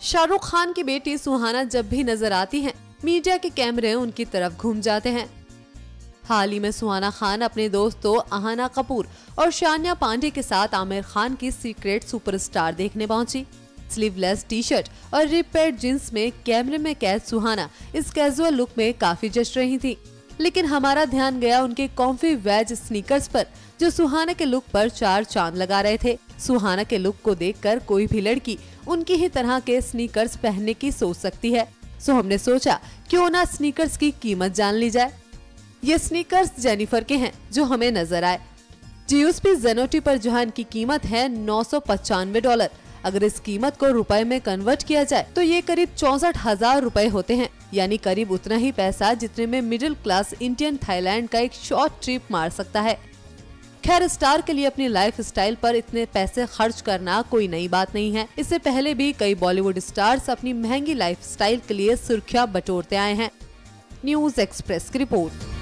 शाहरुख खान की बेटी सुहाना जब भी नजर आती हैं, मीडिया के कैमरे उनकी तरफ घूम जाते हैं। हाल ही में सुहाना खान अपने दोस्तों अहाना कपूर और शानिया पांडे के साथ आमिर खान की सीक्रेट सुपरस्टार देखने पहुंची। स्लीवलेस टी शर्ट और रिपेड जींस में कैमरे में कैद सुहाना इस कैजुअल लुक में काफी जच रही थी, लेकिन हमारा ध्यान गया उनके कॉम्फी वेज स्नीकर्स पर, जो सुहाना के लुक पर 4 चांद लगा रहे थे। सुहाना के लुक को देखकर कोई भी लड़की उनकी ही तरह के स्नीकर्स पहनने की सोच सकती है। सो हमने सोचा क्यों ना स्नीकर्स की कीमत जान ली जाए। ये स्नीकर्स जेनिफर के हैं जो हमें नजर आए। जीयूएसपी ज़ेनोटी पर जहां इनकी कीमत है $995। अगर इस कीमत को रुपए में कन्वर्ट किया जाए तो ये करीब 64,000 रुपए होते हैं, यानी करीब उतना ही पैसा जितने में मिडिल क्लास इंडियन थाईलैंड का एक शॉर्ट ट्रिप मार सकता है। खैर, स्टार के लिए अपनी लाइफ स्टाइल पर इतने पैसे खर्च करना कोई नई बात नहीं है। इससे पहले भी कई बॉलीवुड स्टार्स अपनी महंगी लाइफ स्टाइल के लिए सुर्खियां बटोरते आए हैं। न्यूज़ एक्सप्रेस की रिपोर्ट।